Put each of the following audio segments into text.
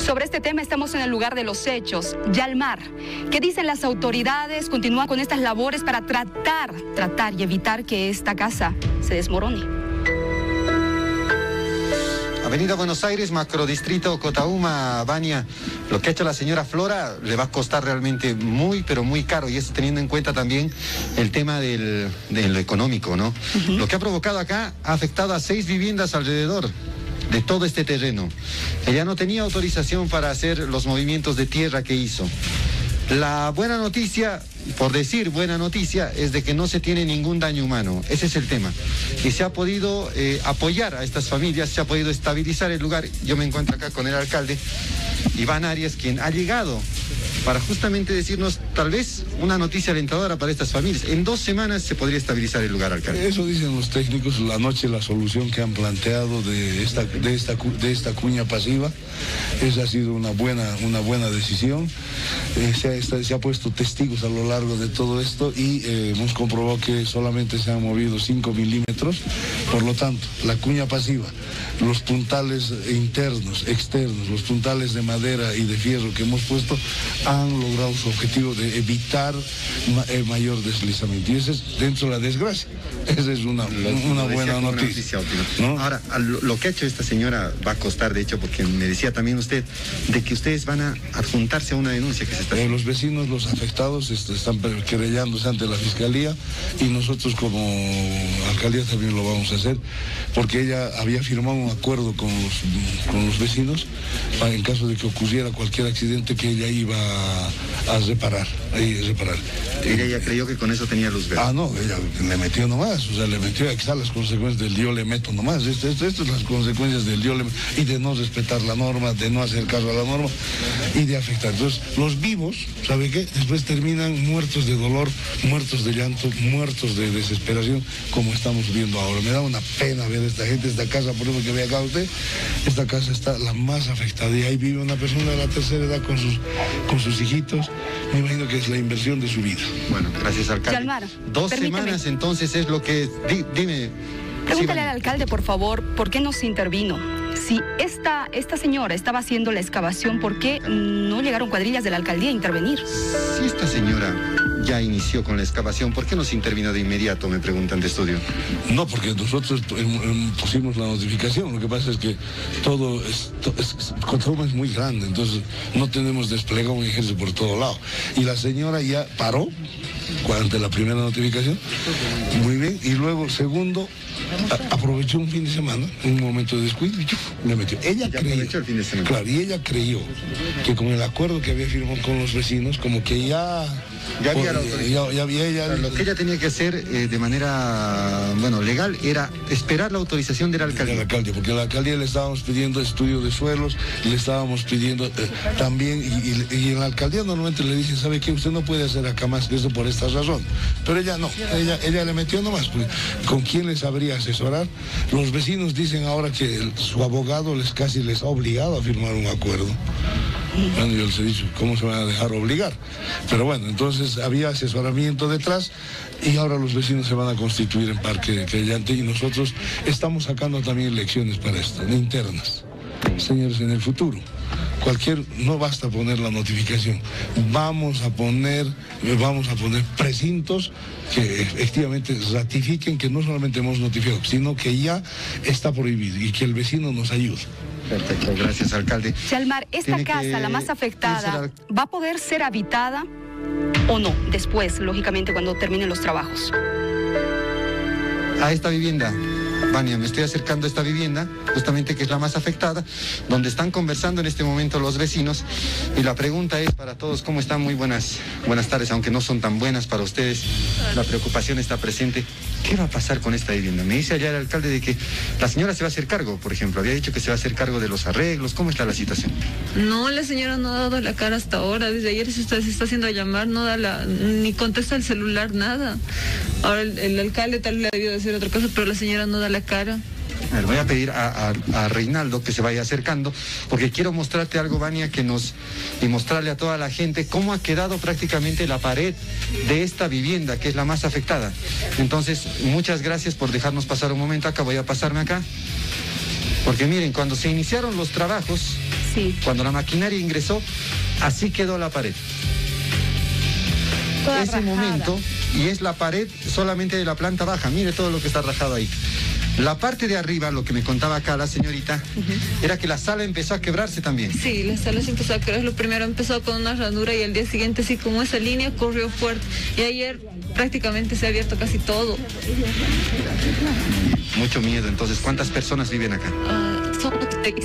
Sobre este tema estamos en el lugar de los hechos, Yalmar. ¿Qué dicen las autoridades? Continúan con estas labores para tratar y evitar que esta casa se desmorone. Avenida Buenos Aires, macrodistrito Cotauma, Vania. Lo que ha hecho la señora Flora le va a costar realmente pero muy caro, y eso teniendo en cuenta también el tema de lo económico, ¿no? Lo que ha provocado acá ha afectado a 6 viviendas alrededor de todo este terreno. Ella no tenía autorización para hacer los movimientos de tierra que hizo. La buena noticia, por decir buena noticia, es de que no se tiene ningún daño humano. Ese es el tema. Y se ha podido apoyar a estas familias, se ha podido estabilizar el lugar. Yo me encuentro acá con el alcalde, Iván Arias, quien ha llegado para justamente decirnos tal vez una noticia alentadora para estas familias. En 2 semanas se podría estabilizar el lugar, alcalde. Eso dicen los técnicos. Anoche la solución que han planteado de esta cuña pasiva, esa ha sido una buena decisión. Se ha puesto testigos a lo largo de todo esto y hemos comprobado que solamente se han movido 5 milímetros. Por lo tanto, la cuña pasiva, los puntales internos, externos, los puntales de madera y de fierro que hemos puesto han logrado su objetivo de evitar mayor deslizamiento. Y ese es dentro de la desgracia. Esa es una buena noticia. ¿No? Ahora, lo que ha hecho esta señora va a costar, de hecho, porque me decía también usted de que ustedes van a adjuntarse a una denuncia que se está haciendo. Los vecinos, los afectados, están querellándose ante la Fiscalía, y nosotros como alcaldía también lo vamos a hacer, porque ella había firmado un acuerdo con los vecinos en caso de que ocurriera cualquier accidente, que ella iba a reparar. Ella ya creyó que con eso tenía luz verde. No, ella le metió nomás, le metió, aquí están las consecuencias del yo le meto nomás. Estas son las consecuencias del yo le meto, y de no respetar la norma, de no hacer caso a la norma y de afectar. Entonces, los vivos, ¿sabe qué? Después terminan muertos de dolor, muertos de llanto, muertos de desesperación, como estamos viendo ahora. Me da una pena ver a esta gente, esta casa, por ejemplo, que ve acá usted, esta casa está la más afectada, y ahí vive una persona de la tercera edad con sus hijitos. Me imagino que es la inversión de su vida. Bueno, gracias, alcalde. Yalmar, 2 semanas entonces es lo que... Dime. Pregúntale al alcalde, por favor, ¿por qué no se intervino? Si esta señora estaba haciendo la excavación, ¿por qué no llegaron cuadrillas de la alcaldía a intervenir? Si esta señora ya inició con la excavación, ¿por qué no se intervino de inmediato, me preguntan de estudio? No, porque nosotros pusimos la notificación. Lo que pasa es que Cotauma es muy grande, entonces no tenemos desplegado un ejército por todo lado. Y la señora ya paró ante la primera notificación, muy bien, y luego, segundo, aprovechó un fin de semana, un momento de descuido, y le metió. Ella creyó, aprovechó el fin de semana. Claro, y ella creyó que con el acuerdo que había firmado con los vecinos, como que ya había la autorización. Lo que ella tenía que hacer de manera, legal, era esperar la autorización del alcalde. Porque a la alcaldía le estábamos pidiendo estudio de suelos, le estábamos pidiendo también, y en la alcaldía normalmente le dicen, ¿sabe qué? Usted no puede hacer acá más que eso por esta razón. Pero ella no, ella le metió nomás. ¿Con quién les sabría asesorar? Los vecinos dicen ahora que su abogado casi les ha obligado a firmar un acuerdo. Bueno, yo les he dicho, ¿cómo se van a dejar obligar? Pero bueno, entonces había asesoramiento detrás, y ahora los vecinos se van a constituir en parque querellante, y nosotros estamos sacando también lecciones para esto, internas. Señores, en el futuro, no basta poner la notificación, vamos a poner precintos que efectivamente ratifiquen que no solamente hemos notificado, sino que ya está prohibido, y que el vecino nos ayude. Perfecto, gracias, alcalde. Yalmar, esta casa, la más afectada, ¿va a poder ser habitada o no? Después, lógicamente, cuando terminen los trabajos. A esta vivienda, Vania, me estoy acercando a esta vivienda, justamente que es la más afectada, donde están conversando en este momento los vecinos, y la pregunta es para todos, ¿cómo están? Muy buenas tardes, aunque no son tan buenas para ustedes. La preocupación está presente. ¿Qué va a pasar con esta vivienda? Me dice allá el alcalde de que la señora se va a hacer cargo, por ejemplo. Había dicho que se va a hacer cargo de los arreglos. ¿Cómo está la situación? No, la señora no ha dado la cara hasta ahora. Desde ayer se está haciendo llamar, ni contesta el celular, nada. Ahora el alcalde tal vez le ha debido decir otra cosa, pero la señora no da la cara. A ver, voy a pedir a Reinaldo que se vaya acercando, porque quiero mostrarte algo, Vania, y mostrarle a toda la gente cómo ha quedado prácticamente la pared de esta vivienda, que es la más afectada. Entonces, muchas gracias por dejarnos pasar un momento acá. Voy a pasarme acá, porque miren, cuando se iniciaron los trabajos, Sí. Cuando la maquinaria ingresó, así quedó la pared. Toda Ese rajada. momento, y es la pared solamente de la planta baja, mire todo lo que está rajado ahí. La parte de arriba, lo que me contaba acá la señorita, era que la sala empezó a quebrarse también. Sí, la sala se empezó a quebrar. Lo primero empezó con una ranura y al día siguiente, sí, como esa línea corrió fuerte. Y ayer prácticamente se ha abierto casi todo. Mucho miedo. Entonces, ¿cuántas personas viven acá? Son 6.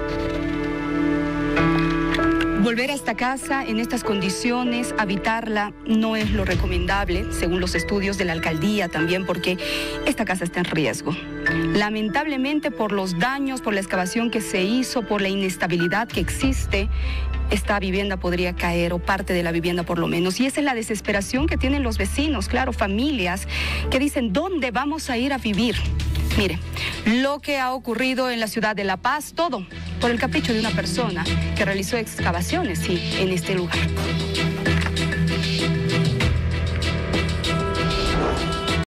Volver a esta casa en estas condiciones, habitarla, no es lo recomendable, según los estudios de la alcaldía también, porque esta casa está en riesgo. Lamentablemente, por los daños, por la excavación que se hizo, por la inestabilidad que existe, esta vivienda podría caer, o parte de la vivienda por lo menos. Y esa es la desesperación que tienen los vecinos, claro, familias que dicen, ¿dónde vamos a ir a vivir? Mire, lo que ha ocurrido en la ciudad de La Paz, todo por el capricho de una persona que realizó excavaciones, sí, en este lugar.